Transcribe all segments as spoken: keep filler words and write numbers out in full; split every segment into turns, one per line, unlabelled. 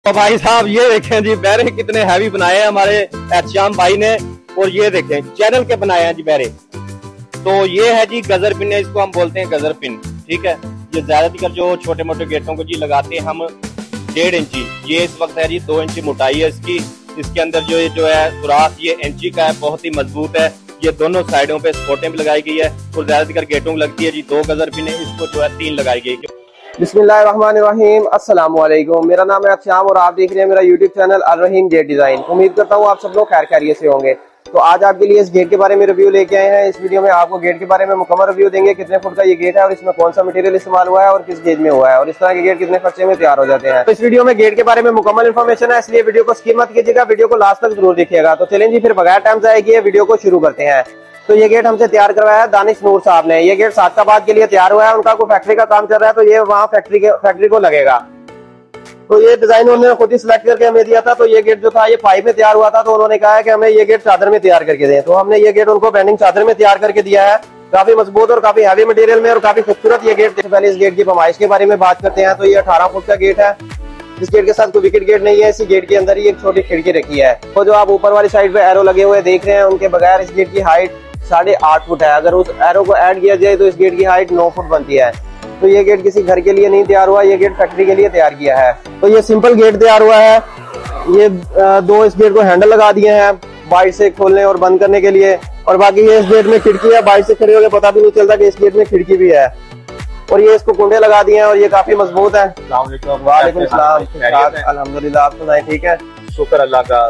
तो भाई साहब ये देखें जी बैरे कितने हैवी बनाए हैं हमारे एहतशाम भाई ने। और ये देखें चैनल के बनाए हैं जी बैरे। तो ये है जी गजर पिन, इसको हम बोलते हैं गजर पिन, ठीक है। ये ज्यादातर जो छोटे मोटे गेटों को जी लगाते हैं हम डेढ़ इंची, ये इस वक्त है जी दो इंची मोटाई है इसकी। इसके अंदर जो जो है सुराख ये इंची का है, बहुत ही मजबूत है। ये दोनों साइडों पे स्पोर्टें भी लगाई गई है और ज्यादातर गेटों में लगती है जी दो गजर पिन, इसको जो है तीन लगाई गई।
बिस्मिल्लाहिर्रहमानिर्रहीम, अस्सलाम वालेकुम। मेरा नाम है एहतशाम और आप देख रहे हैं मेरा YouTube channel Al Rahim gate design. उम्मीद करता हूँ आप सब लोग खैर खैरियत से होंगे। तो आज आपके लिए इस गेट के बारे में रिव्यू लेके आए हैं। इस वीडियो में आपको गेट के बारे में मुकम्मल रिव्यू देंगे, कितने फुट का ये गेट है और इसमें कौन सा मटेरियल इस्तेमाल हुआ है और किस गेज में हुआ है और इस तरह के गेट कितने खर्चे में तैयार हो जाते हैं। तो इस वीडियो में गेट के बारे में मुकम्मल इन्फॉर्मेशन है, इसलिए वीडियो को स्किप मत कीजिएगा, वीडियो को लास्ट तक जरूर देखिएगा। तो चलें जी फिर बगैर टाइम जाए किए वीडियो को शुरू करते हैं। तो ये गेट हमसे तैयार करवाया है दानिश नूर साहब ने। ये गेट सादकाबाद के लिए तैयार हुआ है, उनका कोई फैक्ट्री का काम चल रहा है तो ये वहाँ फैक्ट्री के फैक्ट्री को लगेगा। तो ये डिजाइन उन्होंने खुद ही सिलेक्ट करके हमें दिया था। तो ये गेट जो था ये पाइप में तैयार हुआ था, तो उन्होंने कहा है कि हमें ये गेट चादर में तैयार करके दें। तो हमने ये गेट उनको बेंडिंग चादर में तैयार करके दिया है, काफी मजबूत और काफी हैवी मटेरियल में और काफी खूबसूरत ये गेट। पहले इस गेट की पैमाइश के बारे में बात करते हैं। तो ये अठारह फुट का गेट है। इस गेट के साथ कोई विकेट गेट नहीं है, इसी गेट के अंदर ही एक छोटी खिड़की रखी है। तो जो आप ऊपर वाली साइड पे एरो लगे हुए देख रहे हैं, उनके बगैर इस गेट की हाइट साढ़े आठ फुट है। अगर उस एरो को ऐड किया जाए तो इस गेट की हाइट नौ फुट बनती है। तो ये गेट किसी घर के लिए नहीं तैयार हुआ, ये गेट फैक्ट्री के लिए तैयार किया है। तो ये सिंपल गेट तैयार हुआ है। ये दो इस गेट को हैंडल लगा दिए हैं बाइट से खोलने और बंद करने के लिए, और बाकी ये इस गेट में खिड़की है। बाइट से खड़े होकर पता भी नहीं चलता कि इस गेट में खिड़की भी है। और ये इसको कुंडे लगा दिए हैं और ये काफी मजबूत है। वालेकुम सलाम, अल्हम्दुलिल्लाह, आप सुनाए ठीक है?
शुक्र अल्लाह का।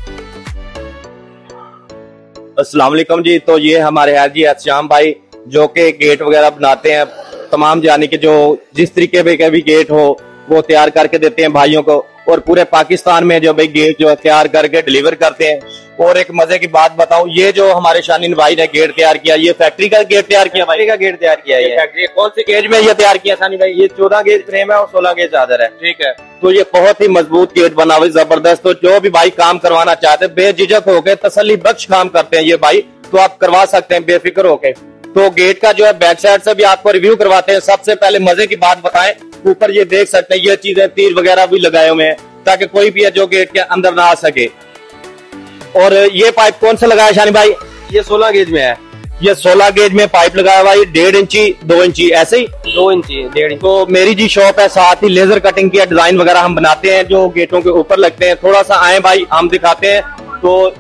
अस्सलाम वालेकुम जी। तो ये हमारे हैं जी एहतशाम भाई, जो कि गेट वगैरह बनाते हैं तमाम, यानी कि जो जिस तरीके के भी गेट हो वो तैयार करके देते हैं भाइयों को, और पूरे पाकिस्तान में जो भाई गेट जो है तैयार करके डिलीवर करते हैं। और एक मजे की बात बताऊं, ये जो हमारे शानीन भाई ने गेट तैयार किया, ये फैक्ट्री का गेट तैयार किया, फैक्ट्री का गेट तैयार किया है। फैक्ट्री कौन सी गेज में ये तैयार किया शानी भाई? ये चौदह गेज फ्रेम है और सोलह गेज चादर है, ठीक है। तो ये बहुत ही मजबूत गेट बना हुआ, जबरदस्त। तो जो भी भाई काम करवाना चाहते हैं बेझिझक होकर तसल्ली बख्श काम करते हैं ये भाई, तो आप करवा सकते हैं बेफिक्र होके। तो गेट का जो है बैक साइड से भी आपको रिव्यू करवाते हैं। सबसे पहले मजे की बात बताएं, ऊपर ये देख सकते हैं ये चीजें तीर वगैरह भी लगाए हुए हैं ताकि कोई भी है जो गेट के अंदर ना आ सके। और ये पाइप कौन सा लगाया शानी भाई?
ये सोलह गेज में है।
ये सोलह गेज में पाइप लगाया हुआ, ये डेढ़ इंची दो इंची ऐसे ही
दो इंची डेढ़ इंची।
तो मेरी जी शॉप है, साथ ही लेजर कटिंग की डिजाइन वगैरह हम बनाते हैं जो गेटों के ऊपर लगते हैं। थोड़ा सा आए भाई हम दिखाते हैं। तो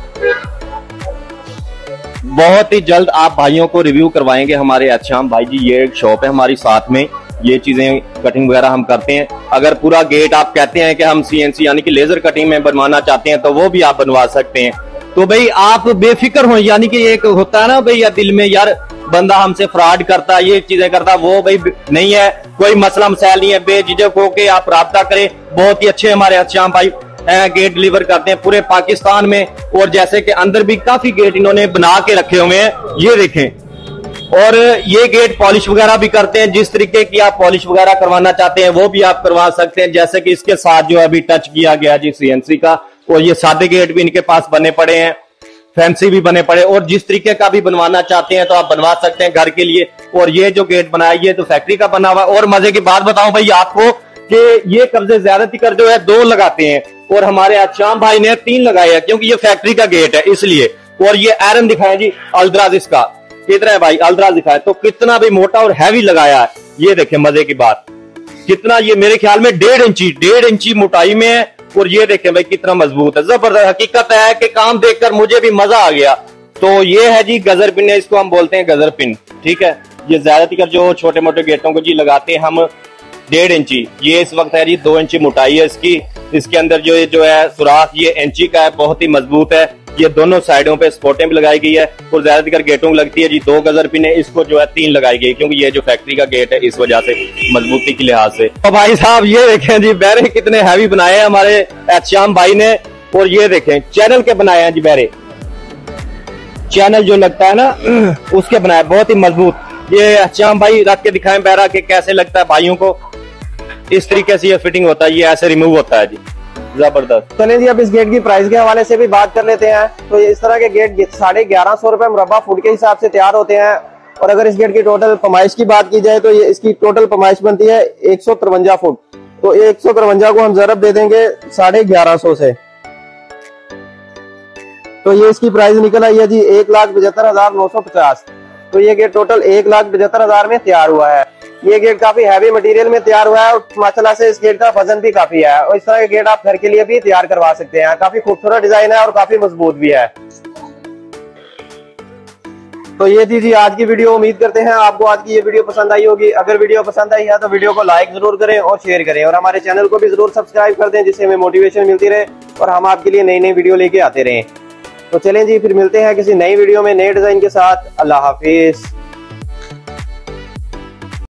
बहुत ही जल्द आप भाइयों को रिव्यू करवाएंगे हमारे एहतशाम भाई जी। ये एक शॉप है हमारी, साथ में ये चीजें कटिंग वगैरह हम करते हैं। अगर पूरा गेट आप कहते हैं कि हम सीएनसी यानी कि लेजर कटिंग में बनवाना चाहते हैं तो वो भी आप बनवा सकते हैं। तो भाई आप बेफिक्र हो, यानी कि एक होता है ना भाई या दिल में यार बंदा हमसे फ्रॉड करता है, ये चीजें करता, वो भाई नहीं है, कोई मसला मसाइल नहीं है। बेझिझक होके आप राब्ता करें। बहुत ही अच्छे हमारे एहतशाम भाई गेट डिलीवर करते हैं पूरे पाकिस्तान में। और जैसे कि अंदर भी काफी गेट इन्होंने बना के रखे हुए हैं, ये देखें। और ये गेट पॉलिश वगैरह भी करते हैं, जिस तरीके की आप पॉलिश वगैरह करवाना चाहते हैं वो भी आप करवा सकते हैं। जैसे कि इसके साथ जो अभी टच किया गया जी सीएनसी का, और ये सादे गेट भी इनके पास बने पड़े हैं, फैंसी भी बने पड़े, और जिस तरीके का भी बनवाना चाहते हैं तो आप बनवा सकते हैं घर के लिए। और ये जो गेट बनाया ये तो फैक्ट्री का बना हुआ। और मजे की बात बताऊं भाई आपको कि ये कब्जे ज्यादातर जो है दो लगाते हैं, और हमारे एहतशाम भाई ने तीन लगाए हैं क्योंकि ये फैक्ट्री का गेट है इसलिए। और ये आयरन दिखाया जी अल्द्राज, इसका कितना है भाई अल्द्राज दिखाया, तो कितना भी मोटा और हैवी लगाया है। ये देखें मजे की बात, कितना, ये मेरे ख्याल में डेढ़ इंची डेढ़ इंची मोटाई में है। और ये देखें भाई कितना मजबूत है, जबरदस्त। हकीकत है कि काम देखकर मुझे भी मजा आ गया। तो ये है जी गजर पिन, इसको हम बोलते हैं गजर पिन, ठीक है। ये ज्यादातर जो छोटे मोटे गेटों को जी लगाते हैं हम डेढ़ इंची, ये इस वक्त है जी दो इंची मोटाई है इसकी। इसके अंदर जो जो है सुराख ये इंची का है, बहुत ही मजबूत है। ये दोनों साइडों पे स्पोर्टें भी लगाई गई है और ज्यादातर गेटों में लगती है जी दो गजर पिन है, इसको जो है तीन लगाई गई क्योंकि ये जो फैक्ट्री का गेट है इस वजह से मजबूती के लिहाज से। तो भाई साहब ये देखें जी बैरे कितने हैवी बनाए हैं हमारे एहतशाम भाई ने। और ये देखें चैनल के बनाए हैं जी बैरे, चैनल जो लगता है ना उसके बनाए, बहुत ही मजबूत। ये एहतशाम भाई रख के दिखाएं बैरा के कैसे लगता है भाइयों को। इस तरीके से ये फिटिंग होता है, ये ऐसे रिमूव होता है जी, जबरदस्त।
चलिए जी अब इस गेट की प्राइस के हवाले से भी बात कर लेते हैं। तो इस तरह के गेट साढ़े ग्यारह सौ रुपए मुरब्बा फुट के हिसाब से तैयार होते हैं। और अगर इस गेट की टोटल पैमाइश की बात की जाए तो ये इसकी टोटल पैमाइश बनती है एक सौ तिरवंजा फुट। तो एक सौ तिरवंजा को हम जरब दे देंगे साढ़े ग्यारह सौ से। तो ये इसकी प्राइस निकल आई है जी एक लाख पचहत्तर हजार नौ सौ पचास। तो ये गेट टोटल एक लाख पचहत्तर हजार में तैयार हुआ है। ये गेट काफी हैवी मटेरियल में तैयार हुआ है और माशाल्लाह से इस गेट का वजन भी काफी है और इस तरह के गेट आप घर के लिए भी तैयार करवा सकते हैं। काफी खूबसूरत डिजाइन है और काफी मजबूत भी है। तो ये थी जी आज की वीडियो। उम्मीद करते हैं आपको आज की ये वीडियो पसंद आई होगी। अगर वीडियो पसंद आई है तो वीडियो को लाइक जरूर करें और शेयर करें और हमारे चैनल को भी जरूर सब्सक्राइब कर दें, जिससे हमें मोटिवेशन मिलती रहे और हम आपके लिए नई नई वीडियो लेके आते रहें। तो चलें जी, फिर मिलते हैं किसी नई वीडियो में नए डिजाइन के साथ। अल्लाह हाफिज।